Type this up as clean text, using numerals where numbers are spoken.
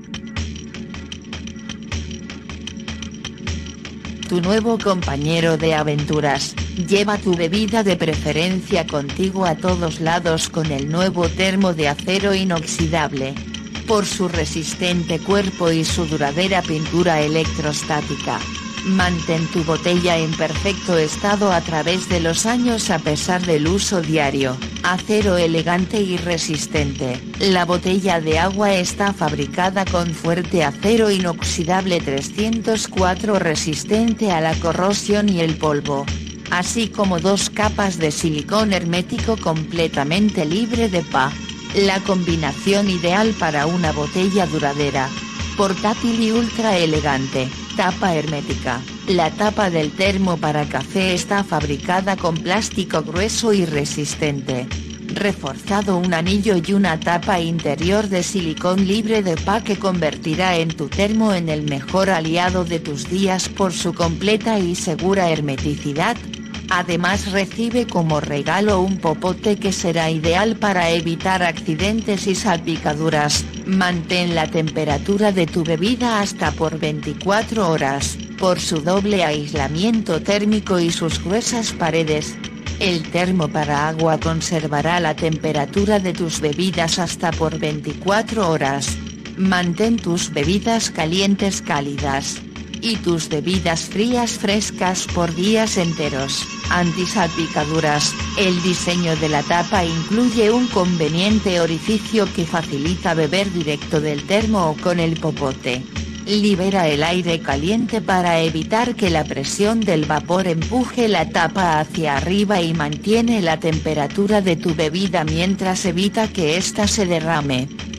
Tu nuevo compañero de aventuras. Lleva tu bebida de preferencia contigo a todos lados con el nuevo termo de acero inoxidable. Por su resistente cuerpo y su duradera pintura electrostática. Mantén tu botella en perfecto estado a través de los años a pesar del uso diario. Acero elegante y resistente. La botella de agua está fabricada con fuerte acero inoxidable 304 resistente a la corrosión y el polvo. Así como 2 capas de silicón hermético completamente libre de PA. La combinación ideal para una botella duradera. Portátil y ultra elegante. Tapa hermética. La tapa del termo para café está fabricada con plástico grueso y resistente. Reforzado un anillo y una tapa interior de silicón libre de PA que convertirá en tu termo en el mejor aliado de tus días por su completa y segura hermeticidad. Además recibe como regalo un popote que será ideal para evitar accidentes y salpicaduras. Mantén la temperatura de tu bebida hasta por 24 horas, por su doble aislamiento térmico y sus gruesas paredes. El termo para agua conservará la temperatura de tus bebidas hasta por 24 horas. Mantén tus bebidas calientes cálidas. Y tus bebidas frías frescas por días enteros. Antisalpicaduras. El diseño de la tapa incluye un conveniente orificio que facilita beber directo del termo o con el popote. Libera el aire caliente para evitar que la presión del vapor empuje la tapa hacia arriba y mantiene la temperatura de tu bebida mientras evita que ésta se derrame.